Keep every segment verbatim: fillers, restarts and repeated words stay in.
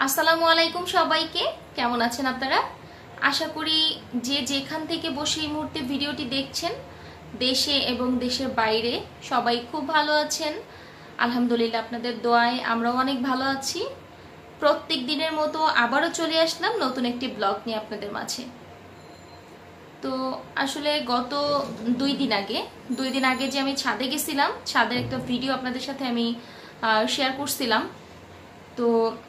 আসসালামু আলাইকুম সবাইকে, কেমন আছেন আপনারা? আশা করি যে যেখান থেকে বসে এই মুহূর্তে ভিডিওটি দেখছেন, দেশে এবং দেশের বাইরে সবাই খুব ভালো আছেন। আলহামদুলিল্লাহ, আপনাদের দোয়ায় আমরাও অনেক ভালো আছি। প্রত্যেক দিনের মতো আবারও চলে আসলাম নতুন একটি ব্লগ নিয়ে আপনাদের মাঝে। তো আসলে গত দুই দিন আগে দুই দিন আগে যে আমি ছাদে গেছিলাম, ছাদের একটা ভিডিও আপনাদের সাথে আমি শেয়ার করছিলাম। তো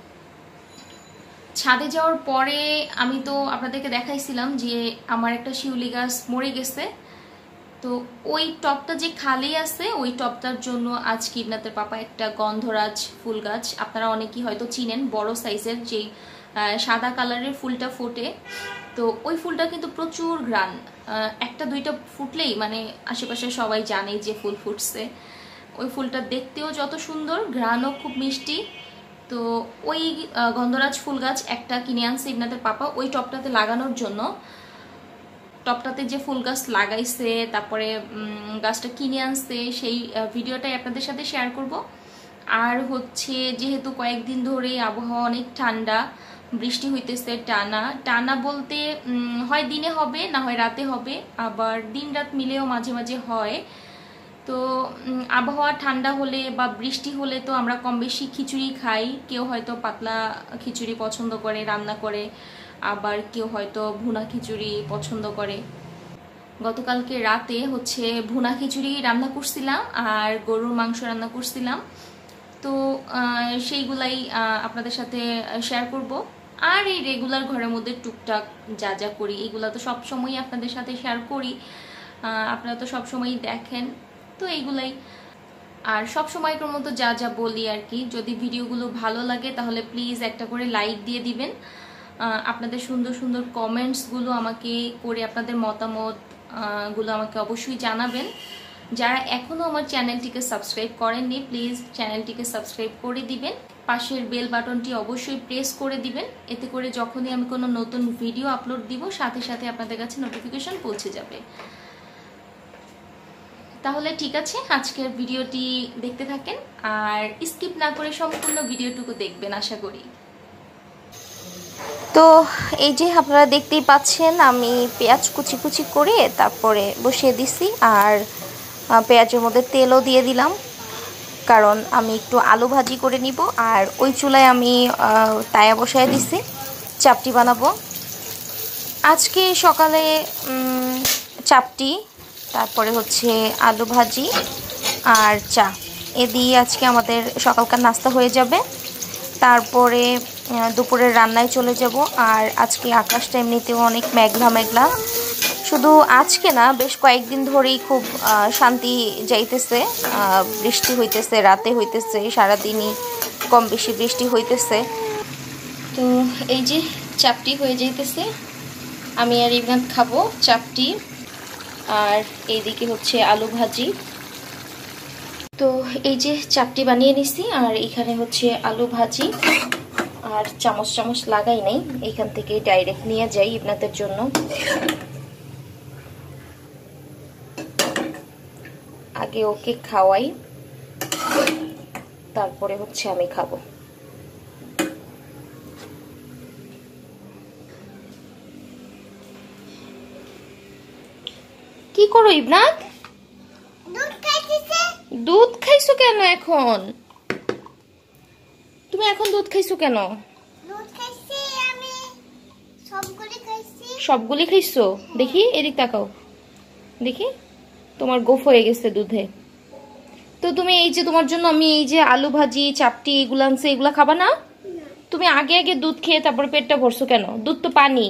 ছাদে যাওয়ার পরে আমি তো আপনাদেরকে দেখাইছিলাম যে আমার একটা শিউলি গাছ মরে গেছে। তো ওই টবটা যে খালি আছে, ওই টবটার জন্য আজকে ইবনাতের পাপা একটা গন্ধরাজ ফুল গাছ, আপনারা অনেকেই হয়তো চিনেন, বড় সাইজের যে সাদা কালারের ফুলটা ফোটে। তো ওই ফুলটা কিন্তু প্রচুর ঘ্রাণ, একটা দুইটা ফুটলেই মানে আশেপাশে সবাই জানে যে ফুল ফুটছে। ওই ফুলটা দেখতেও যত সুন্দর, ঘ্রাণও খুব মিষ্টি। তো ওই গন্ধরাজ ফুল গাছ একটা কিনে আনছে ইবনাতের পাপা ওই টবটাতে লাগানোর জন্য। টবটাতে যে ফুল গাছ লাগাইছে, তারপরে গাছটা কিনে আনছে, সেই ভিডিওটাই আপনাদের সাথে শেয়ার করব। আর হচ্ছে যেহেতু কয়েকদিন ধরে আবহাওয়া অনেক ঠান্ডা, বৃষ্টি হইতেছে টানা টানা বলতে হয় দিনে হবে, না হয় রাতে হবে, আবার দিন রাত মিলেও মাঝে মাঝে হয়। তো আবহাওয়া ঠান্ডা হলে বা বৃষ্টি হলে তো আমরা কম বেশি খিচুড়ি খাই। কেউ হয়তো পাতলা খিচুড়ি পছন্দ করে রান্না করে, আবার কেউ হয়তো ভুনা খিচুড়ি পছন্দ করে। গতকালকে রাতে হচ্ছে ভুনা খিচুড়ি রান্না করছিলাম আর গরুর মাংস রান্না করছিলাম। তো সেইগুলাই আপনাদের সাথে শেয়ার করব। আর এই রেগুলার ঘরের মধ্যে টুকটাক যা যা করি, এগুলো তো সবসময়ই আপনাদের সাথে শেয়ার করি, আপনারা তো সবসময়ই দেখেন। তো এইগুলাই, আর সব সময়কার মতো যা যা বলি আর কি। যদি ভিডিওগুলো ভালো লাগে তাহলে প্লিজ একটা করে লাইক দিয়ে দিবেন। আপনাদের সুন্দর সুন্দর কমেন্টসগুলো আমাকে করে আপনাদের মতামত গুলো আমাকে অবশ্যই জানাবেন। যারা এখনও আমার চ্যানেলটিকে সাবস্ক্রাইব করেননি, প্লিজ চ্যানেলটিকে সাবস্ক্রাইব করে দিবেন। পাশের বেল বাটনটি অবশ্যই প্রেস করে দিবেন, এতে করে যখনই আমি কোনো নতুন ভিডিও আপলোড দিব সাথে সাথে আপনাদের কাছে নোটিফিকেশন পৌঁছে যাবে। তাহলে ঠিক আছে, আজকের ভিডিওটি দেখতে থাকেন আর স্কিপ না করে সম্পূর্ণ ভিডিওটুকু দেখবেন আশা করি। তো এই যে আপনারা দেখতেই পাচ্ছেন, আমি পেঁয়াজ কুচি কুচি করে তারপরে বসিয়ে দিছি, আর পেঁয়াজের মধ্যে তেলও দিয়ে দিলাম, কারণ আমি একটু আলু ভাজি করে নিব। আর ওই চুলায় আমি তায়া বসায় দিছি, চাপটি বানাবো আজকে সকালে। চাপটি, তারপরে হচ্ছে আলু ভাজি আর চা, এ দিয়ে আজকে আমাদের সকালকার নাস্তা হয়ে যাবে। তারপরে দুপুরের রান্নায় চলে যাব। আর আজকে আকাশটা এমনিতেও অনেক মেঘলা মেঘলা, শুধু আজকে না, বেশ কয়েকদিন ধরেই খুব শান্তি যাইতেছে, বৃষ্টি হইতেছে, রাতে হইতেছে, সারাদিনই কম বেশি বৃষ্টি হইতেছে। তো এই যে চাপটি হয়ে যাইতেছে, আমি আর ইবনাত খাবো চাপটি, আর এইদিকে হচ্ছে আলু ভাজি। তো এই যে চাপটি বানিয়ে নিছি, আর এখানে হচ্ছে আলু ভাজি, আর চামচ চামচ লাগাই নাই, এইখান থেকে ডাইরেক্ট নিয়ে যাই ইবনাতের জন্য। আগে ওকে খাওয়াই, তারপরে হচ্ছে আমি খাবো। কি করো ইবনাত? দুধ খাইছো কেন এখন? তুমি এখন দুধ খাইছো কেন? সবগুলি খাইছো? দেখি এদিক তাকাও, দেখি তোমার গোফ হয়ে গেছে দুধে। তো তুমি এই যে তোমার জন্য আমি এই যে আলু ভাজি চাপটি এগুলো আনছি, এগুলা খাবা না? তুমি আগে আগে দুধ খেয়ে তারপর পেটটা ভরছো কেন? দুধ তো পানি।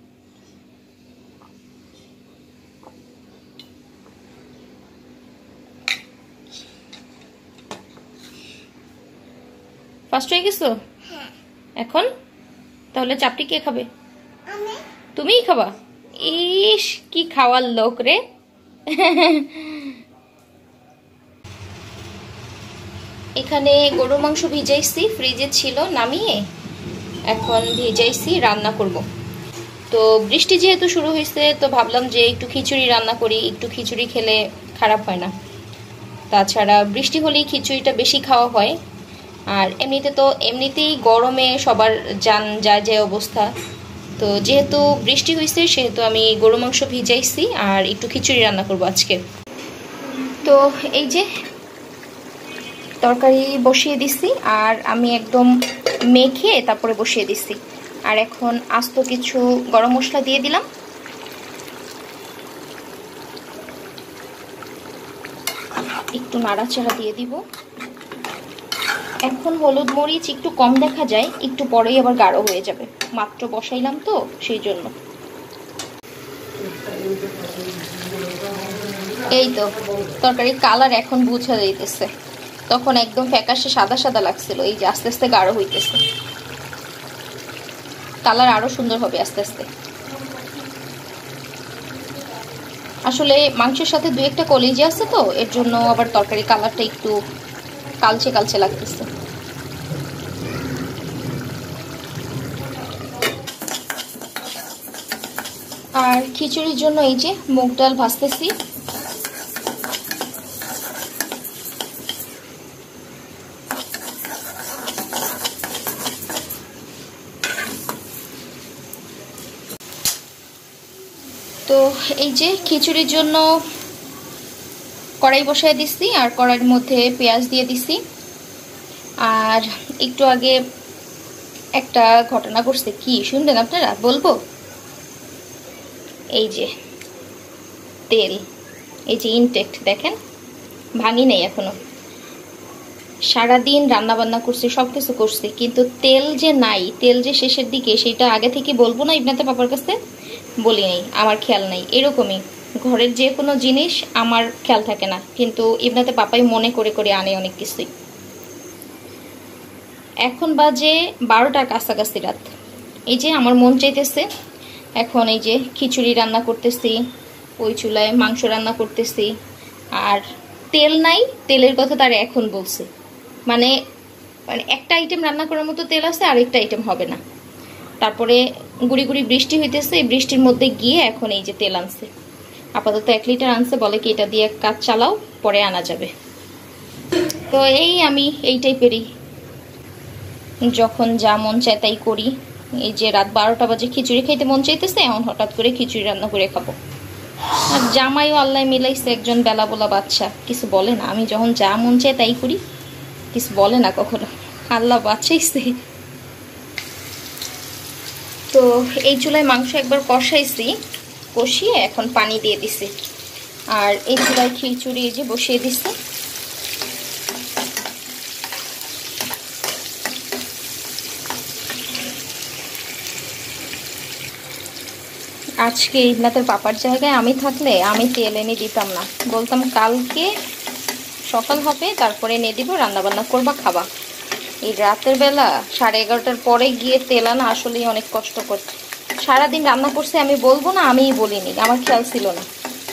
ফার্স্ট হয়ে গেছো এখন? তাহলে চাপটি কে খাবে? তুমিই খাবা? ইস, কি খাওয়ার লোক রে। এখানে গরুর মাংস ভিজাইছি, ফ্রিজে ছিল, নামিয়ে এখন ভিজাইছি, রান্না করব। তো বৃষ্টি যেহেতু শুরু হয়েছে, তো ভাবলাম যে একটু খিচুড়ি রান্না করি, একটু খিচুড়ি খেলে খারাপ হয় না। তাছাড়া বৃষ্টি হলেই খিচুড়িটা বেশি খাওয়া হয়, আর এমনিতে তো এমনিতেই গরমে সবার যান যায় যে অবস্থা, তো যেহেতু বৃষ্টি হয়েছে সেহেতু আমি গরু মাংস ভিজাইছি আর একটু খিচুড়ি রান্না করব আজকে। তো এই যে তরকারি বসিয়ে দিছি আর আমি একদম মেখে তারপরে বসিয়ে দিছি। আর এখন আস্ত কিছু গরম মশলা দিয়ে দিলাম, একটু নাড়াচাড়া দিয়ে দিব। এখন হলুদ মরিচ একটু কম দেখা যায়, একটু পরেই আবার গাঢ় হয়ে যাবে, মাত্র বসাইলাম তো সেই জন্য। এই তো তরকারির কালার এখন বুঝা যাইতেছে, তখন একদম ফ্যাকাশে সাদা সাদা লাগছিল, এই যে আস্তে আস্তে গাঢ় হইতেছে, কালার আরো সুন্দর হবে আস্তে আস্তে। আসলে মাংসের সাথে দু একটা কলিজা আছে তো এর জন্য আবার তরকারি কালারটা একটু কালচে কালচে লাগতেছে। আর খিচুড়ির জন্য এই যে মুগ ডাল ভাজতেছি। তো এই যে খিচুড়ির জন্য কড়াই বসায় দিছি আর কড়াইয়ের মধ্যে পেঁয়াজ দিয়ে দিছি। আর একটু আগে একটা ঘটনা ঘটছে, কি শুনবেন আপনারা? বলবো। এই যে তেল, এই যে ইনটেক্ট দেখেন, ভাঙি নেই এখনো। সারাদিন রান্না বান্না করছি, সব কিছু করছি, কিন্তু তেল যে নাই, তেল যে শেষের দিকে, সেটা আগে থেকে বলবো না ইবনাতে পাপার কাছে, বলি নেই, আমার খেয়াল নাই। এরকমই ঘরের যে কোনো জিনিস আমার খেয়াল থাকে না, কিন্তু ইবনাতে পাপাই মনে করে করে আনে অনেক কিছুই। এখন বাজে বারোটার কাছাকাছি রাত। এই যে আমার মন চাইতেছে এখন এই যে খিচুড়ি রান্না করতেছি, ওই চুলায় মাংস রান্না করতেছি, আর তেল নাই, তেলের কথা তার এখন বলছে, মানে মানে একটা আইটেম রান্না করার মতো তেল আছে, আরেকটা আইটেম হবে না। তারপরে গুড়ি গুড়ি বৃষ্টি হইতেছে, এই বৃষ্টির মধ্যে গিয়ে এখন এই যে তেল আনছে, আপাতত এক লিটার আনছে, বলে কি এটা দিয়ে কাজ চালাও, পরে আনা যাবে। তো এই আমি এই টাইপেরই, যখন যা মন চায় তাই করি। এই যে রাত বারোটা বাজে খিচুড়ি খাইতে মন চাইতেছে, এখন হঠাৎ করে খিচুড়ি রান্না করে খাবো। আর জামাইও আল্লাহ মিলাইছে একজন বেলা বলা বাচ্চা, কিছু বলে না, আমি যখন যা মন চায় তাই করি, কিছু বলে না কখনো, আল্লাহ বাঁচাইছে। তো এই চুলায় মাংস একবার কষাইছি, কষিয়ে এখন পানি দিয়ে দিছি, আর এই চুলায় খিচুড়ি এই যে বসিয়ে দিছি। আজকে ইবনাতের পাপার জায়গায় আমি থাকলে আমি তেল এনে দিতাম না, বলতাম কালকে সকাল হবে তারপরে এনে দিব, রান্নাবান্না করবা খাবা। এই রাতের বেলা সাড়ে এগারোটার পরে গিয়ে তেল আনা আসলেই অনেক কষ্টকর। সারাদিন রান্না করছে আমি বলবো না, আমিই বলিনি, আমার খেয়াল ছিল না।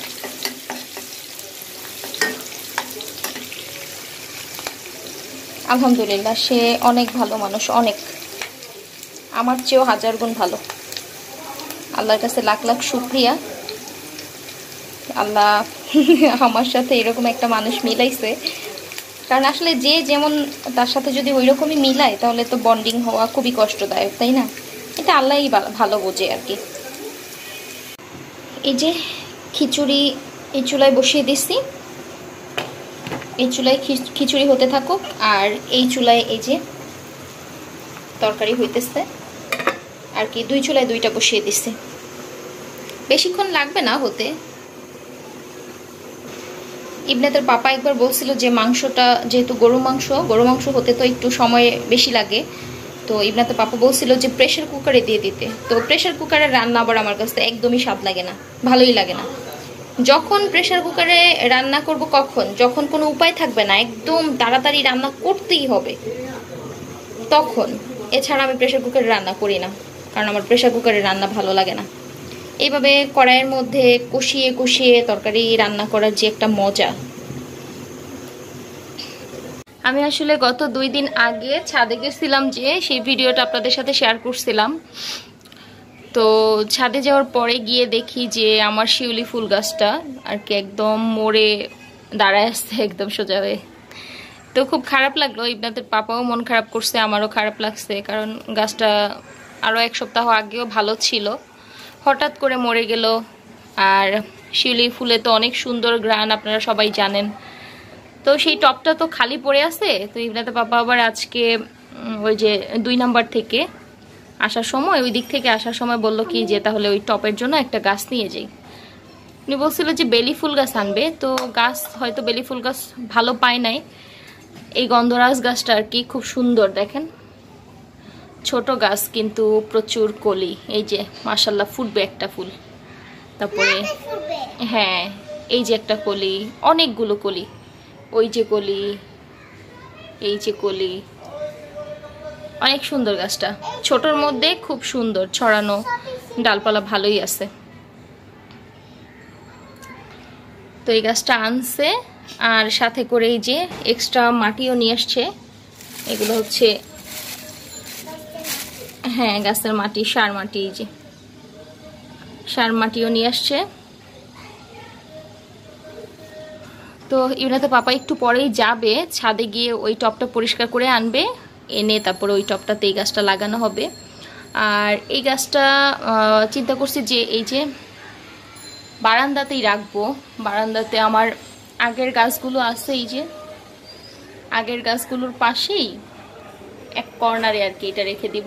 আলহামদুলিল্লাহ, সে অনেক ভালো মানুষ, অনেক, আমার চেয়েও হাজার গুণ ভালো। আল্লাহর কাছে লাখ লাখ শুকরিয়া, আল্লাহ আমার সাথে এরকম একটা মানুষ মিলাইছে। কারণ আসলে যে যেমন তার সাথে যদি ওই রকমই মিলায় তাহলে তো বন্ডিং হওয়া খুবই কষ্টদায়ক, তাই না? এটা আল্লাহই ভালো বোঝে আর কি। এই যে খিচুড়ি এই চুলায় বসিয়ে দিচ্ছি, এই চুলায় খিচুড়ি হতে থাকুক, আর এই চুলায় এই যে তরকারি হইতেছে আর কি, দুই চুলায় দুইটা বসিয়ে দিচ্ছি, বেশিক্ষণ লাগবে না হতে। ইবনাতের পাপা একবার বলছিল যে মাংসটা যেহেতু গরু মাংস, গরু মাংস হতে তো একটু সময় বেশি লাগে, তো ইবনাতের পাপা বলছিল যে প্রেশার কুকারে দিয়ে দিতে। তো প্রেশার কুকারের রান্না আবার আমার কাছে একদমই স্বাদ লাগে না, ভালোই লাগে না। যখন প্রেশার কুকারে রান্না করব কখন, যখন কোনো উপায় থাকবে না, একদম তাড়াতাড়ি রান্না করতেই হবে, তখন। এছাড়া আমি প্রেশার কুকারে রান্না করি না, কারণ আমার প্রেশার কুকারে রান্না ভালো লাগে না। এইভাবে কড়াইয়ের মধ্যে কষিয়ে কষিয়ে তরকারি রান্না করার যে একটা মজা। আমি আসলে গত দুই দিন আগে ছাদে গেছিলাম, যে সেই ভিডিওটা আপনাদের সাথে শেয়ার করছিলাম। তো ছাদে যাওয়ার পরে গিয়ে দেখি যে আমার শিউলি ফুল গাছটা আর কি একদম মরে দাঁড়ায় আসছে, একদম সোজা হয়ে। তো খুব খারাপ লাগলো, ইবনাতের পাপাও মন খারাপ করছে, আমারও খারাপ লাগছে, কারণ গাছটা আরও এক সপ্তাহ আগেও ভালো ছিল, হঠাৎ করে মরে গেল। আর শিউলি ফুলে তো অনেক সুন্দর ঘ্রাণ, আপনারা সবাই জানেন। তো সেই টপটা তো খালি পড়ে আছে। তো ইবনাতের পাপা আবার আজকে ওই যে দুই নাম্বার থেকে আসার সময়, ওই দিক থেকে আসার সময় বললো কি যে তাহলে ওই টপের জন্য একটা গাছ নিয়ে যাই। উনি বলছিল যে বেলি ফুল গাছ আনবে, তো গাছ হয়তো বেলি ফুল গাছ ভালো পায় নাই। এই গন্ধরাজ গাছটা আর কি খুব সুন্দর, দেখেন ছোট গাছ কিন্তু প্রচুর কলি। এই যে মাশাল্লাহ ফুটবে একটা ফুল, তারপরে হ্যাঁ এই যে একটা কলি, অনেকগুলো কলি, ওই যে কলি, এই যে কলি, অনেক সুন্দর গাছটা, ছোটর মধ্যে খুব সুন্দর ছড়ানো, ডালপালা ভালোই আছে। তো এই গাছটা আনছে, আর সাথে করে এই যে এক্সট্রা মাটিও নিয়ে আসছে। এগুলো হচ্ছে হ্যাঁ গাছের মাটি, সার মাটি, এই যে সার মাটিও নিয়ে আসছে। তো ইবনাতে পাপা একটু পরেই যাবে ছাদে গিয়ে ওই টবটা পরিষ্কার করে আনবে, এনে তারপরে ওই টবটাতে এই গাছটা লাগানো হবে। আর এই গাছটা চিন্তা করছি যে এই যে বারান্দাতেই রাখবো। বারান্দাতে আমার আগের গাছগুলো আছে, এই যে আগের গাছগুলোর পাশেই এক কর্নারে আর কি এটা রেখে দিব।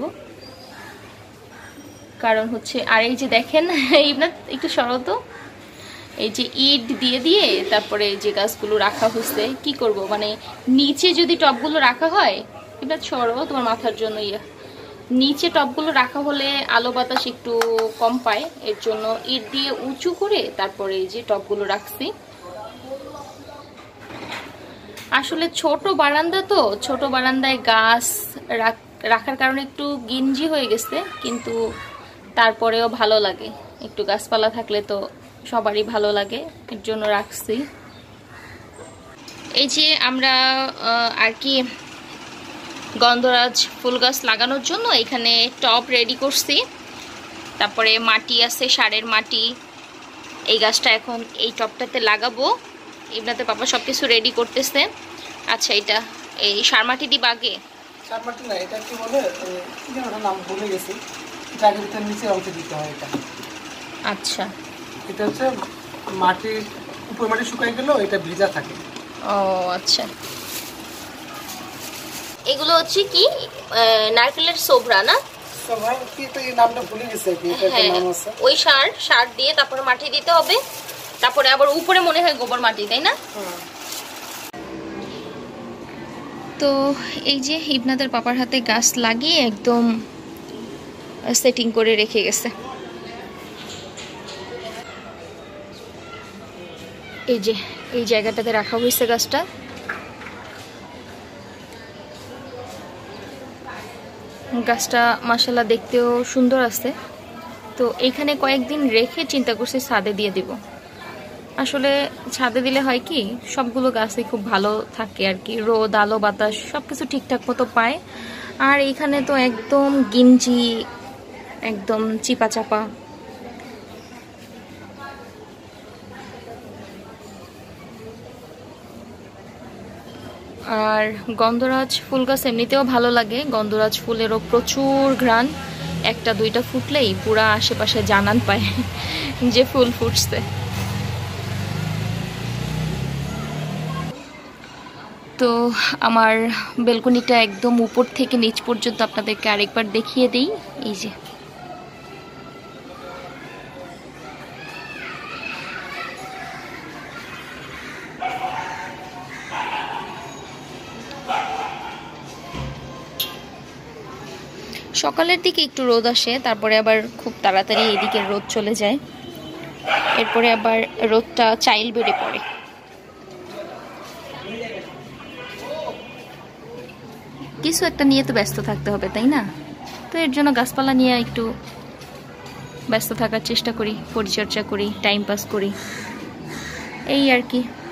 কারণ হচ্ছে আর এই যে দেখেন ইবনাত একটু সরো তো, এই যে ইট দিয়ে দিয়ে তারপরে যে গাছগুলো রাখা হয়েছে, কি করব মানে নিচে যদি টবগুলো রাখা হয়, ইবনাত সরো তোমার মাথার জন্য, ইয়ে নিচে টবগুলো রাখা হলে আলো বাতাস একটু কম পায়, এর জন্য ইট দিয়ে উঁচু করে তারপরে এই যে টবগুলো রাখছি। আসলে ছোট বারান্দা তো, ছোট বারান্দায় গাছ রাখার কারণে একটু গিঞ্জি হয়ে গেছে, কিন্তু তারপরেও ভালো লাগে, একটু গাছপালা থাকলে তো সবারই ভালো লাগে, এর জন্য রাখছি। এই যে আমরা আর কি গন্ধরাজ ফুল গাছ লাগানোর জন্য এখানে টব রেডি করছি, তারপরে মাটি আছে, সারের মাটি। এই গাছটা এখন এই টবটাতে লাগাবো। ইবনাতে পাপা সবকিছু রেডি করতেছে। আচ্ছা এটা এই সার মাটি দিবা আগে? সার মাটি না, এটা কি বলে এটা নাম ভুলে গেছি, এটা আগে ভিতর নিচে অংশে দিতে হয় এটা। আচ্ছা এটা হচ্ছে মাটির উপর মাটি শুকায় গেল, এটা ভিজা থাকে। ও আচ্ছা, এগুলো হচ্ছে কি নারকেলের সোবরা না? সবাই কি তো এই নামটা ভুলে গেছে কি, এটা একটা নাম আছে। ওই সার সার দিয়ে তারপরে মাটি দিতে হবে, তারপরে আবার উপরে মনে হয় গোবর মাটি, তাই না? তো এই যে ইবনাদের পাপার হাতে গাছ লাগিয়ে একদম সেটিং করে রেখে গেছে। এই যে এই জায়গাটাতে রাখা হয়েছে গাছটা। গাছটা মাশাআল্লাহ দেখতেও সুন্দর আছে। তো এইখানে কয়েকদিন রেখে চিন্তা করছি ছাদে দিয়ে দিব। আসলে ছাদে দিলে হয় কি সবগুলো গাছই খুব ভালো থাকে আর কি, রোদ আলো বাতাস সবকিছু ঠিকঠাক মতো পায়। আর এইখানে তো একদম গিঞ্জি, একদম চিপা চাপা। আর গন্ধরাজ ফুল গাছ এমনিতেও ভালো লাগে, গন্ধরাজ ফুলেরও প্রচুর ঘ্রাণ, একটা দুইটা ফুটলেই পুরা আশেপাশে জানান পায় যে ফুল ফুটছে। তো আমার বেলকনিটা একদম উপর থেকে নিচ পর্যন্ত আপনাদেরকে আরেকবার দেখিয়ে দিই। এই যে সকালের দিকে একটু রোদ আসে, তারপরে আবার খুব তাড়াতাড়ি এদিকে রোদ চলে যায়, এরপরে আবার রোদটা চাইল বেড়ে পড়ে। কিছু একটা নিয়ে তো ব্যস্ত থাকতে হবে, তাই না? তো এর জন্য গাছপালা নিয়ে একটু ব্যস্ত থাকার চেষ্টা করি, পরিচর্যা করি, টাইম পাস করি, এই আর কি।